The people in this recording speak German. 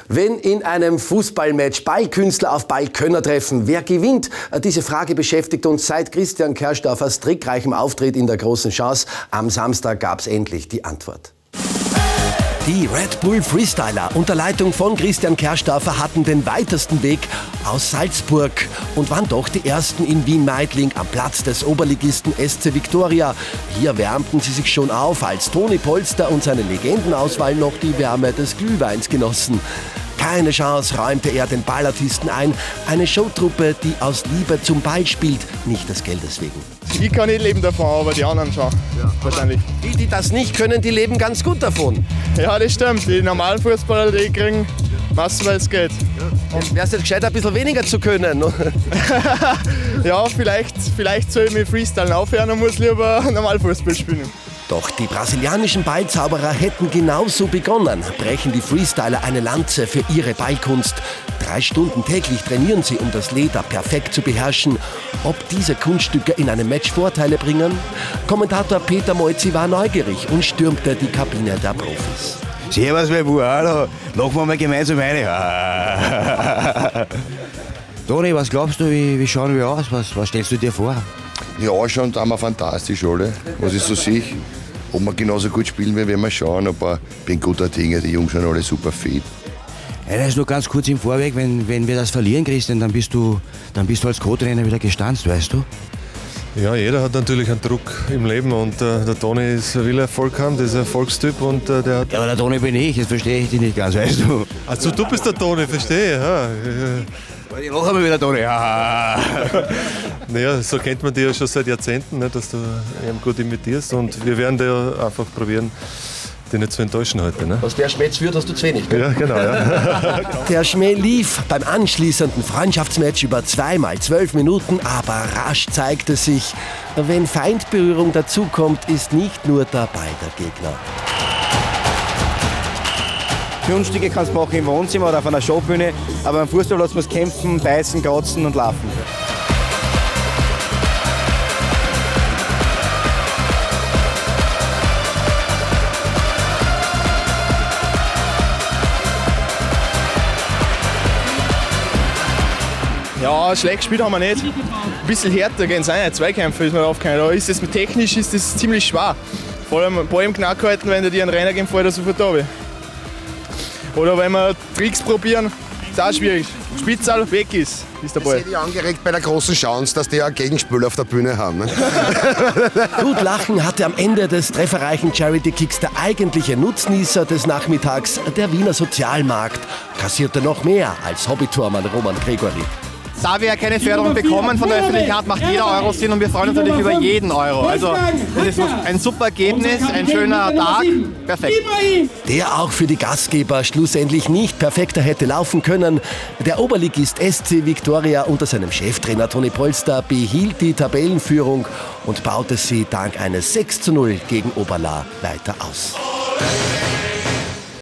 Wenn in einem Fußballmatch Ballkünstler auf Ballkönner treffen, wer gewinnt? Diese Frage beschäftigt uns seit Christian Kerstorfers trickreichem Auftritt in der großen Chance. Am Samstag gab es endlich die Antwort. Die Red Bull Freestyler unter Leitung von Christian Kerstorfer hatten den weitesten Weg aus Salzburg und waren doch die ersten in Wien-Meidling am Platz des Oberligisten SC Viktoria. Hier wärmten sie sich schon auf, als Toni Polster und seine Legendenauswahl noch die Wärme des Glühweins genossen. Keine Chance räumte er den Ballartisten ein. Eine Showtruppe, die aus Liebe zum Ball spielt, nicht des Geldes wegen. Ich kann nicht leben davon, aber die anderen schon. Ja, wahrscheinlich. Die das nicht können, die leben ganz gut davon. Ja, das stimmt. Die normalen Fußballer, die kriegen massenweise Geld. Ja. Und wär's jetzt gescheit, ein bisschen weniger zu können? Ja, vielleicht soll ich mit Freestylen aufhören und muss lieber normal Fußball spielen. Doch die brasilianischen Ballzauberer hätten genauso begonnen. Brechen die Freestyler eine Lanze für ihre Ballkunst. 3 Stunden täglich trainieren sie, um das Leder perfekt zu beherrschen. Ob diese Kunststücke in einem Match Vorteile bringen? Kommentator Peter Moizzi war neugierig und stürmte die Kabine der Profis. Servus, mein Bub, hallo. Machen wir mal gemeinsam eine. Toni, was glaubst du, wie schauen wir aus? Was stellst du dir vor? Ja, schauen da wir fantastisch alle, was ich so sehe. Ob wir genauso gut spielen, werden wir schauen, aber ich bin guter Dinge, die Jungs sind alle super fit. Ja, das ist nur ganz kurz im Vorweg, wenn wir das verlieren, Christian, dann bist du als Co-Trainer wieder gestanzt, weißt du? Ja, jeder hat natürlich einen Druck im Leben und der Toni will Erfolg haben, das ist ein Erfolgsttyp und der hat... Ja, aber der Toni bin ich, jetzt verstehe ich dich nicht ganz, weißt du? Also du bist der Toni, verstehe, ja. Ich noch einmal wieder Toni, ja. Naja, so kennt man dich ja schon seit Jahrzehnten, ne, dass du ihn gut imitierst und wir werden dir einfach probieren, dich nicht zu enttäuschen heute. Ne? Was der Schmäh führt, hast du zu wenig. Ja, genau. Ja. Der Schmäh lief beim anschließenden Freundschaftsmatch über 2 mal 12 Minuten, aber rasch zeigte sich, wenn Feindberührung dazukommt, ist nicht nur der Ball der Gegner. Kunststücke kannst du machen im Wohnzimmer oder auf einer Showbühne, aber am Fußballplatz muss kämpfen, beißen, kratzen und laufen. Ja, schlecht gespielt haben wir nicht. Ein bisschen härter gehen es rein, Zweikämpfe ist mir aufgehört. Aber technisch ist das ziemlich schwer. Vor allem Ball im Knack halten, wenn dir einen Rainer geben, fällt er sofort runter. Oder wenn wir Tricks probieren, ist auch schwierig. Spitzal weg ist der Ball. Das hätte ich angeregt bei der großen Chance, dass die ein Gegenspiel auf der Bühne haben. Ne? Gut lachen hatte am Ende des trefferreichen Charity-Kicks der eigentliche Nutznießer des Nachmittags, der Wiener Sozialmarkt, kassierte noch mehr als Hobbytormann Roman Gregory. Da wir keine Förderung bekommen von der Öffentlichkeit, macht jeder Euro Sinn und wir freuen uns natürlich über jeden Euro. Also das ist ein super Ergebnis, ein schöner Tag, perfekt. Der auch für die Gastgeber schlussendlich nicht perfekter hätte laufen können. Der Oberligist SC Viktoria unter seinem Cheftrainer Toni Polster behielt die Tabellenführung und baute sie dank eines 6:0 gegen Oberla weiter aus.